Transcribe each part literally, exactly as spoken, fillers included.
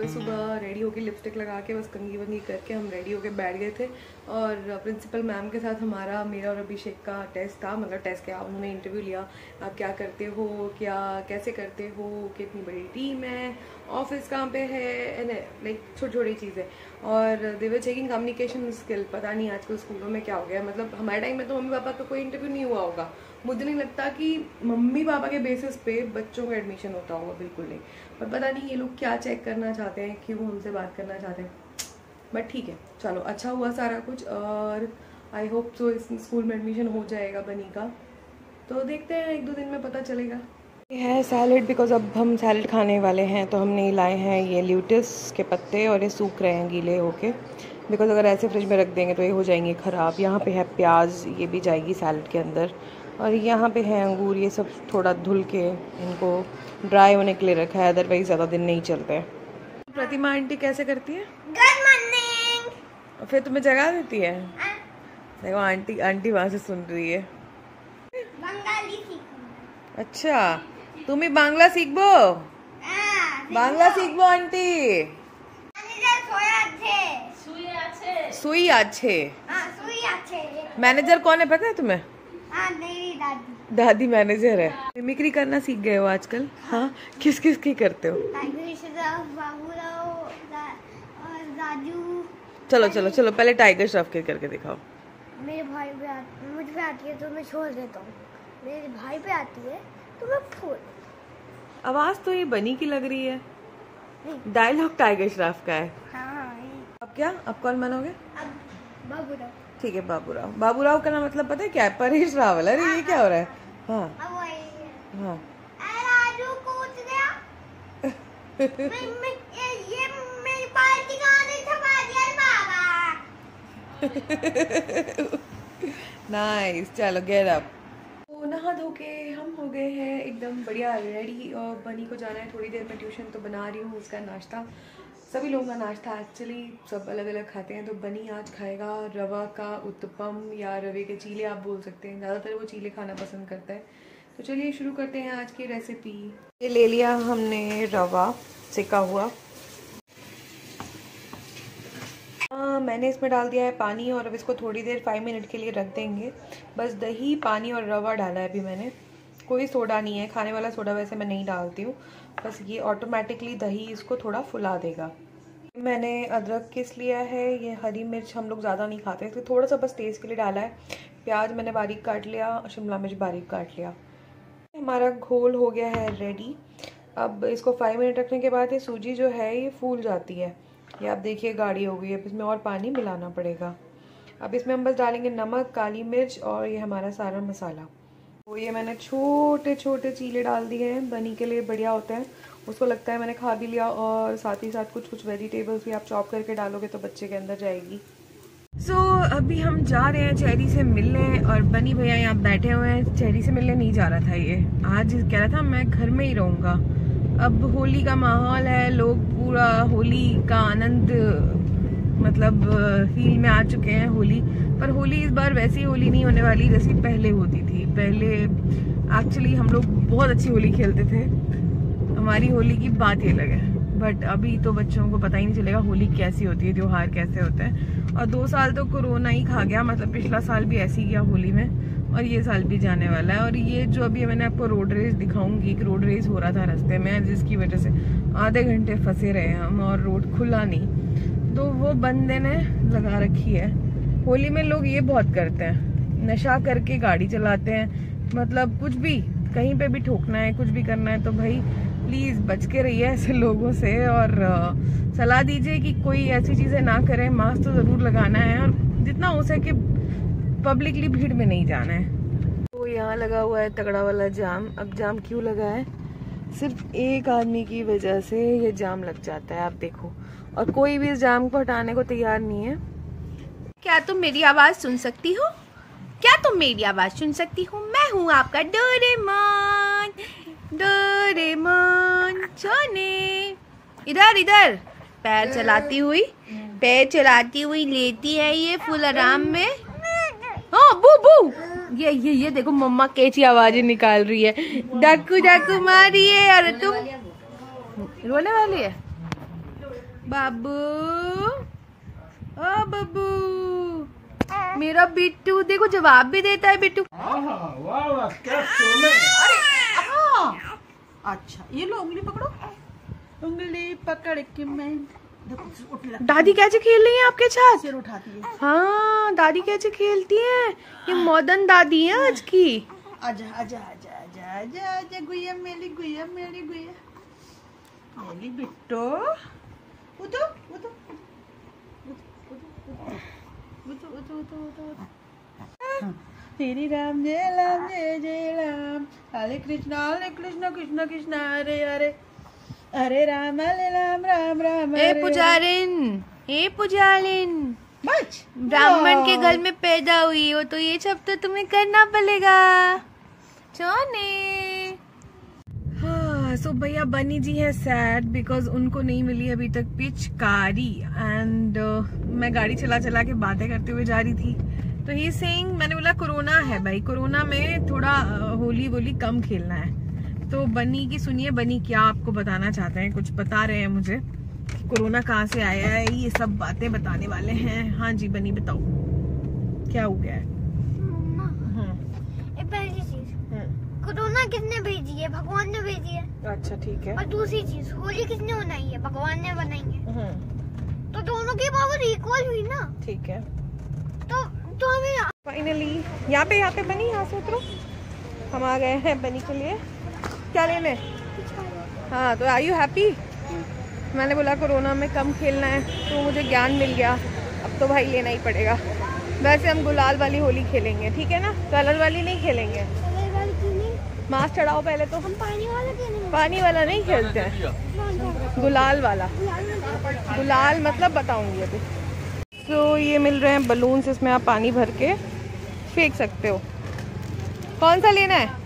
सुबह सुबह रेडी होके लिपस्टिक लगा के बस कंघी वंगी करके हम रेडी होके बैठ गए थे और प्रिंसिपल मैम के साथ हमारा मेरा और अभिषेक का टेस्ट था। मतलब टेस्ट क्या, उन्होंने इंटरव्यू लिया, आप क्या करते हो, क्या कैसे करते हो, कितनी बड़ी टीम है, ऑफिस कहाँ पे है, लाइक छोटी छोटी चीज़ें। और they were checking communication skill. पता नहीं आजकल स्कूलों में क्या हो गया, मतलब हमारे टाइम में तो मम्मी पापा का कोई इंटरव्यू नहीं हुआ होगा। मुझे नहीं लगता कि मम्मी पापा के बेसिस पे बच्चों का एडमिशन होता होगा, बिल्कुल नहीं। पर पता नहीं ये लोग क्या चेक करना चाहते हैं, क्यों हमसे बात करना चाहते हैं, बट ठीक है, चलो अच्छा हुआ सारा कुछ। और आई होप सो इस स्कूल में एडमिशन हो जाएगा बनी का, तो देखते हैं एक दो दिन में पता चलेगा। ये है सैलड, बिकॉज अब हम सैलड खाने वाले हैं तो हमने लाए हैं ये ल्यूटिस के पत्ते और ये सूख रहे हैं गीले होके, बिकॉज अगर ऐसे फ्रिज में रख देंगे तो ये हो जाएंगे ख़राब। यहाँ पे है प्याज, ये भी जाएगी सैलड के अंदर, और यहाँ पे है अंगूर, ये सब थोड़ा धुल के इनको ड्राई होने के लिए रखा है, अदरवाइज ज़्यादा दिन नहीं चलते। प्रतिमा आंटी कैसे करती है? Good morning. और फिर तुम्हें जगा देती है? देखो आंटी आंटी वहाँ से सुन रही है। बंगाली सीखो। अच्छा, तुम ही बांग्ला सीखबो? बांग्ला सीखबो आंटी? सुई अच्छे। मैनेजर कौन है पता है तुम्हें? मेरी दादी। दादी मैनेजर है। मिमिक्री करना सीख गए हो आजकल? हाँ, किस किस की करते हो? चलो चलो चलो पहले टाइगर श्रॉफ के करके दिखाओ। मेरे भाई पे आती, मुझ पे आती है तो मैं छोड़ देता हूँ, मेरे भाई पे आती है तो मैं फोड़। आवाज तो ये बनी की लग रही है, डायलॉग टाइगर श्रॉफ का है। हाँ। अब क्या, अब कौन बनोगे? अब बाबूराव। ठीक है बाबूराव। बाबूराव का ना मतलब पता है क्या है? परेश रावल। अरे ये क्या हो रहा है? हाँ हाँ। राजू कूद गया। मैं, मैं, ये मेरी पार्टी का आने छपा दिया बाबा। नाइस, चलो गेट अप। तो नहा धो के हम हो गए हैं एकदम बढ़िया रेडी, और बनी को जाना है थोड़ी देर में ट्यूशन, तो बना रही हूँ उसका नाश्ता। सभी लोगों का नाश्ता एक्चुअली सब अलग अलग खाते हैं, तो बनी आज खाएगा रवा का उत्तपम या रवे के चीले आप बोल सकते हैं, ज़्यादातर वो चीले खाना पसंद करता है। तो चलिए शुरू करते हैं आज की रेसिपी। ये ले लिया हमने रवा सेका हुआ, आ, मैंने इसमें डाल दिया है पानी, और अब इसको थोड़ी देर फाइव मिनट के लिए रख देंगे। बस दही, पानी और रवा डाला है अभी मैंने, कोई सोडा नहीं है, खाने वाला सोडा वैसे मैं नहीं डालती हूँ, बस ये ऑटोमेटिकली दही इसको थोड़ा फुला देगा। मैंने अदरक किस लिया है, ये हरी मिर्च हम लोग ज़्यादा नहीं खाते, इसलिए थोड़ा सा बस टेस्ट के लिए डाला है। प्याज मैंने बारीक काट लिया, शिमला मिर्च बारीक काट लिया। हमारा घोल हो गया है रेडी। अब इसको फाइव मिनट रखने के बाद ये सूजी जो है ये फूल जाती है, ये आप देखिए गाढ़ी हो गई है, अब इसमें और पानी मिलाना पड़ेगा। अब इसमें हम बस डालेंगे नमक, काली मिर्च और ये हमारा सारा मसाला। तो ये मैंने छोटे छोटे चीले डाल दिए हैं, बनी के लिए बढ़िया होते हैं, उसको लगता है मैंने खा भी लिया। और साथ ही साथ कुछ कुछ वेजिटेबल्स भी आप चॉप करके डालोगे तो बच्चे के अंदर जाएगी। सो so, अभी हम जा रहे हैं चेरी से मिलने, और बनी भैया यहाँ बैठे हुए हैं। चेरी से मिलने नहीं जा रहा था ये, आज कह रहा था मैं घर में ही रहूँगा। अब होली का माहौल है, लोग पूरा होली का आनंद मतलब फील में आ चुके हैं होली, पर होली इस बार वैसी होली नहीं होने वाली जैसी पहले होती थी। पहले एक्चुअली हम लोग बहुत अच्छी होली खेलते थे, हमारी होली की बात ही अलग है, बट अभी तो बच्चों को पता ही नहीं चलेगा होली कैसी होती है, त्योहार कैसे होते हैं। और दो साल तो कोरोना ही खा गया, मतलब पिछला साल भी ऐसे ही गया होली में, और ये साल भी जाने वाला है। और ये जो अभी मैंने आपको रोड रेस दिखाऊंगी, एक रोड रेस हो रहा था रास्ते में, जिसकी वजह से आधे घंटे फंसे रहे हम और रोड खुला नहीं, तो वो बंदे ने लगा रखी है। होली में लोग ये बहुत करते हैं, नशा करके गाड़ी चलाते हैं, मतलब कुछ भी कहीं पे भी ठोकना है, कुछ भी करना है, तो भाई प्लीज़ बच के रहिए ऐसे लोगों से, और सलाह दीजिए कि कोई ऐसी चीज़ें ना करें। मास्क तो ज़रूर लगाना है, और जितना हो सके पब्लिकली भीड़ में नहीं जाना है। तो यहाँ लगा हुआ है तगड़ा वाला जाम। अब जाम क्यों लगा है? सिर्फ एक आदमी की वजह से ये जाम लग जाता है, आप देखो, और कोई भी इस जाम को हटाने को तैयार नहीं है। क्या तुम मेरी आवाज़ सुन सकती हो? क्या तुम मेरी आवाज़ सुन सकती हो? मैं हूँ आपका डोरेमोन। डोरेमोन सोने, इधर इधर पैर चलाती हुई पैर चलाती हुई लेती है ये फुल आराम में। हाँ बू बू, ये ये ये देखो मम्मा कैसी आवाजें निकाल रही है, डाकू डाकू मारी है। और तुम रोने वाली है? बाबू, ओ बाबू, मेरा बिट्टू देखो जवाब भी देता है बिट्टू। अरे हाँ, अच्छा ये लो उंगली पकड़ो, उंगली पकड़ के मैं देखो। दादी कैसे खेल रही है आपके साथ? सिर उठाती है। हाँ दादी कैसे खेलती है, ये मॉडर्न दादी है आज की। आजा आजा आजा आजा आजा आजा गुइया मेरी गुइया मेरी गुइया मेरी बिट्टो, उठो उठो उठो उठो उठो उठो। श्री राम जय राम जय जय राम, हरे कृष्णा हरे कृष्णा कृष्णा कृष्णा हरे हरे, हरे राम हरे राम राम राम ए हरे पुजारिन, ए पुजारिन, बच ब्राह्मण के घर में पैदा हुई हो तो ये सब तो तुम्हें करना पड़ेगा। चौने हाँ, सो भैया बनी जी है सैड बिकॉज उनको नहीं मिली अभी तक पिचकारी एंड uh, मैं गाड़ी चला चला के बातें करते हुए जा रही थी तो ही सेइंग, मैंने बोला कोरोना है भाई, कोरोना में थोड़ा uh, होली वोली कम खेलना है। तो बनी की सुनिए, बनी क्या आपको बताना चाहते हैं, कुछ बता रहे हैं मुझे कोरोना कहाँ से आया है, ये सब बातें बताने वाले हैं। हाँ जी बनी बताओ क्या हो गया है? पहली चीज, कोरोना किसने भेजी है? भगवान ने भेजी है। अच्छा ठीक है। और दूसरी चीज, होली किसने बनाई है? भगवान ने बनाई है। तो दोनों की पावर इक्वल हुई ना। ठीक है, तो तो हमें फाइनली यहाँ पे यहाँ पे बनी, यहाँ से उतरो, हम आ गए हैं बनी के लिए। क्या लेने? हाँ तो आर यू हैप्पी? मैंने बोला कोरोना में कम खेलना है तो मुझे ज्ञान मिल गया, अब तो भाई लेना ही पड़ेगा। वैसे हम गुलाल वाली होली खेलेंगे, ठीक है ना, कलर वाली नहीं खेलेंगे। मास्क चढ़ाओ पहले तो। हम पानी वाला खेलेंगे। पानी वाला नहीं खेलते हैं, गुलाल वाला। गुलाल मतलब बताऊंगी अभी। तो ये मिल रहे हैं बलून्स, इसमें आप पानी भर के फेंक सकते हो। कौन सा लेना है?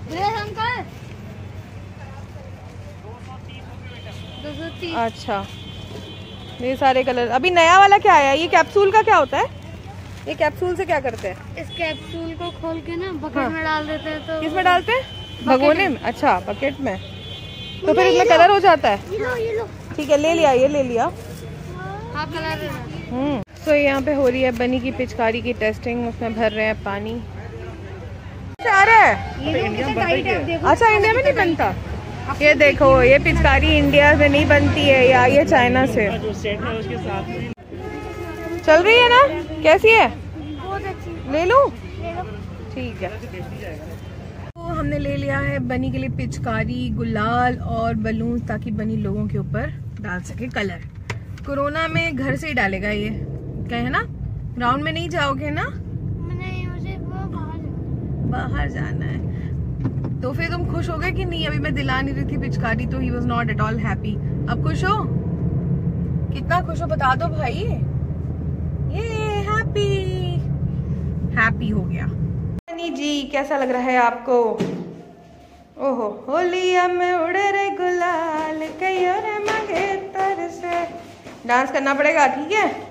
अच्छा ये सारे कलर। अभी नया वाला क्या आया? ये कैप्सूल का क्या होता है? ये कैप्सूल से क्या करते हैं? इस कैप्सूल को खोल के ना बकेट हाँ। में डाल देते हैं। तो किसमें डालते हैं? भगोने में। अच्छा बकेट में, तो फिर इसमें कलर हो जाता है। ये लो ये लो। ठीक है ले लिया, ये ले लिया। हाँ कलर। हम्म तो यहाँ पे हो रही है बनी की पिचकारी की टेस्टिंग, उसमें भर रहे हैं पानी। आ रहा है? अच्छा इंडिया में नहीं बनता। ये देखो ये पिचकारी इंडिया में नहीं बनती है या ये चाइना से चल रही है ना। कैसी है? बहुत अच्छी। ले लूं? ले लो। ठीक है। तो हमने ले लिया है बनी के लिए पिचकारी, गुलाल और बलून ताकि बनी लोगों के ऊपर डाल सके कलर। कोरोना में घर से ही डालेगा ये, क्या है ना, ग्राउंड में नहीं जाओगे ना? नहीं मुझे वो बाहर बाहर जाना है। तो फिर तुम खुश हो गए कि नहीं? अभी मैं दिला नहीं रही थी पिचकारी तो he was not at all happy. अब खुश हो? कितना खुश हो बता दो भाई। ये हैप्पी हैप्पी हो गया। बनी जी कैसा लग रहा है आपको? ओहो होलिया में उड़े रे गुलाल कई और मंगे तर से। डांस करना पड़ेगा ठीक है।